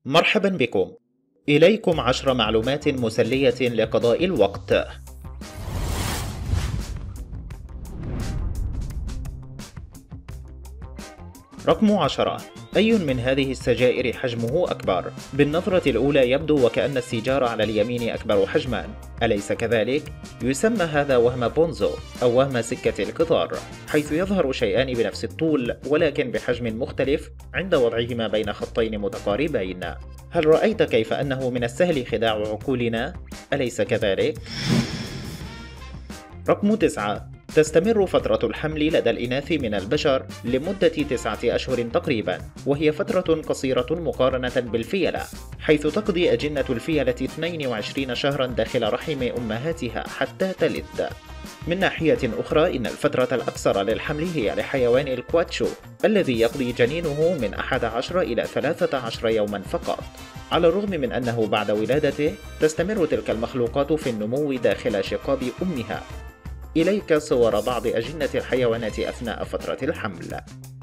مرحبا بكم. إليكم 10 معلومات مسلية لقضاء الوقت. رقم 10. أي من هذه السجائر حجمه أكبر؟ بالنظرة الأولى يبدو وكأن السيجارة على اليمين أكبر حجما، أليس كذلك؟ يسمى هذا وهم بونزو أو وهم سكة القطار، حيث يظهر شيئان بنفس الطول ولكن بحجم مختلف عند وضعهما بين خطين متقاربين. هل رأيت كيف أنه من السهل خداع عقولنا؟ أليس كذلك؟ رقم 9. تستمر فترة الحمل لدى الإناث من البشر لمدة 9 أشهر تقريبا، وهي فترة قصيرة مقارنة بالفيلة، حيث تقضي أجنة الفيلة 22 شهرا داخل رحم أمهاتها حتى تلد. من ناحية أخرى إن الفترة الأقصر للحمل هي لحيوان الكواتشو الذي يقضي جنينه من 11 إلى 13 يوما فقط. على الرغم من أنه بعد ولادته تستمر تلك المخلوقات في النمو داخل شقاب أمها. إليك صور بعض أجنة الحيوانات أثناء فترة الحمل.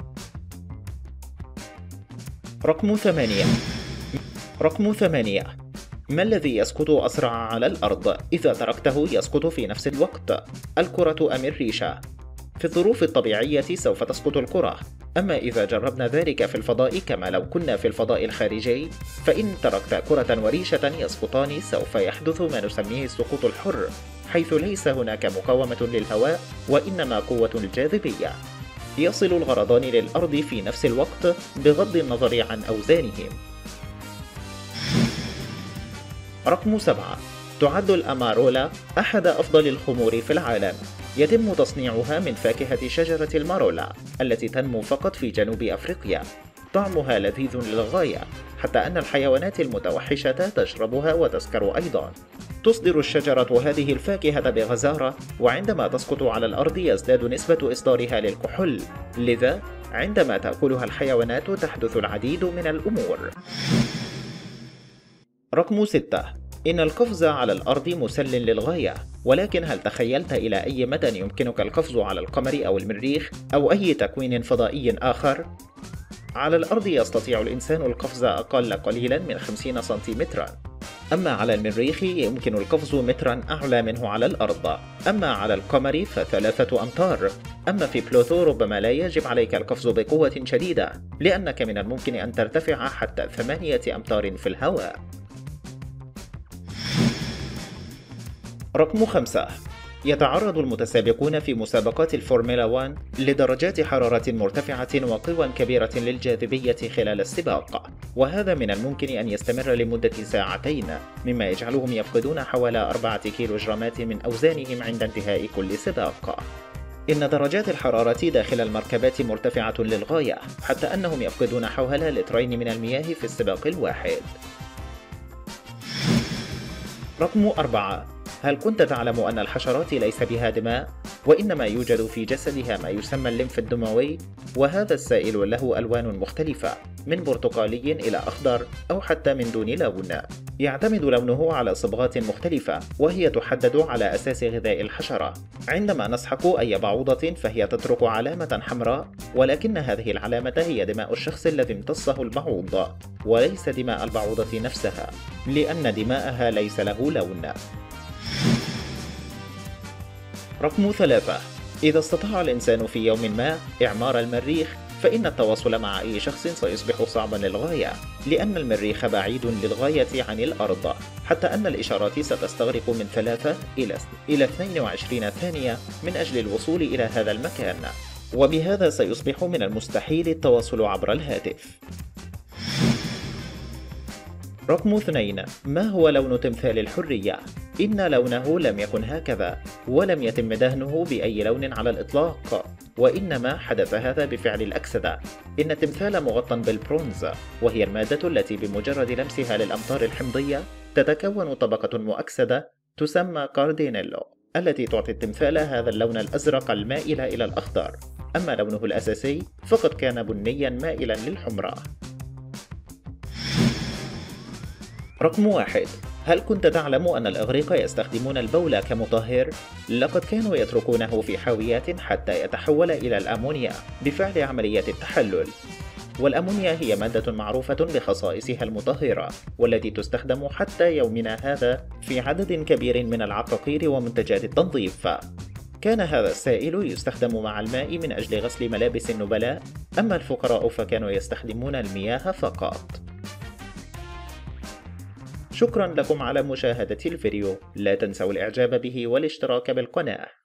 رقم 8. ما الذي يسقط أسرع على الأرض إذا تركته يسقط في نفس الوقت؟ الكرة أم الريشة؟ في الظروف الطبيعية سوف تسقط الكرة، أما إذا جربنا ذلك في الفضاء كما لو كنا في الفضاء الخارجي، فإن تركت كرة وريشة يسقطان سوف يحدث ما نسميه السقوط الحر، حيث ليس هناك مقاومة للهواء وإنما قوة الجاذبية. يصل الغرضان للأرض في نفس الوقت بغض النظر عن أوزانهم. رقم 7. تعد الأمارولا أحد أفضل الخمور في العالم. يتم تصنيعها من فاكهة شجرة المارولا التي تنمو فقط في جنوب أفريقيا. طعمها لذيذ للغاية، حتى أن الحيوانات المتوحشة تشربها وتسكر أيضا. تصدر الشجرة هذه الفاكهة بغزارة، وعندما تسقط على الأرض يزداد نسبة إصدارها للكحول، لذا عندما تأكلها الحيوانات تحدث العديد من الأمور. رقم 6. إن القفز على الأرض مسل للغاية، ولكن هل تخيلت إلى أي مدى يمكنك القفز على القمر أو المريخ أو أي تكوين فضائي آخر؟ على الأرض يستطيع الإنسان القفز أقل قليلا من 50 سنتيمترا، أما على المريخ يمكن القفز مترا أعلى منه على الأرض، أما على القمر ف3 أمتار، أما في بلوتو ربما لا يجب عليك القفز بقوة شديدة، لأنك من الممكن أن ترتفع حتى 8 أمتار في الهواء. رقم 5. يتعرض المتسابقون في مسابقات الفورمولا 1 لدرجات حرارة مرتفعة وقوى كبيرة للجاذبية خلال السباق، وهذا من الممكن أن يستمر لمدة ساعتين، مما يجعلهم يفقدون حوالي 4 كيلوغرامات من أوزانهم عند انتهاء كل سباق. إن درجات الحرارة داخل المركبات مرتفعة للغاية، حتى أنهم يفقدون حوالي لترين من المياه في السباق الواحد. رقم 4. هل كنت تعلم أن الحشرات ليس بها دماء، وإنما يوجد في جسدها ما يسمى الليمف الدموي، وهذا السائل له ألوان مختلفة من برتقالي إلى أخضر أو حتى من دون لون. يعتمد لونه على صبغات مختلفة، وهي تحدد على أساس غذاء الحشرة. عندما نسحق أي بعوضة فهي تترك علامة حمراء، ولكن هذه العلامة هي دماء الشخص الذي امتصه البعوض، وليس دماء البعوضة نفسها، لأن دماءها ليس له لون. رقم 3. إذا استطاع الإنسان في يوم ما إعمار المريخ، فإن التواصل مع أي شخص سيصبح صعبا للغاية، لأن المريخ بعيد للغاية عن الأرض، حتى أن الإشارات ستستغرق من 3 إلى 22 ثانية من أجل الوصول إلى هذا المكان، وبهذا سيصبح من المستحيل التواصل عبر الهاتف. رقم 2. ما هو لون تمثال الحرية؟ إن لونه لم يكن هكذا، ولم يتم دهنه بأي لون على الإطلاق، وإنما حدث هذا بفعل الأكسدة. إن التمثال مغطى بالبرونز، وهي المادة التي بمجرد لمسها للأمطار الحمضية تتكون طبقة مؤكسدة تسمى كاردينيلو، التي تعطي التمثال هذا اللون الأزرق المائل إلى الأخضر، أما لونه الأساسي فقد كان بنيا مائلا للحمرة. رقم 1. هل كنت تعلم أن الإغريق يستخدمون البول كمطهر؟ لقد كانوا يتركونه في حاويات حتى يتحول إلى الأمونيا بفعل عملية التحلل، والأمونيا هي مادة معروفة بخصائصها المطهرة، والتي تستخدم حتى يومنا هذا في عدد كبير من العقاقير ومنتجات التنظيف. كان هذا السائل يستخدم مع الماء من أجل غسل ملابس النبلاء، أما الفقراء فكانوا يستخدمون المياه فقط. شكرا لكم على مشاهدة الفيديو، لا تنسوا الإعجاب به والاشتراك بالقناة.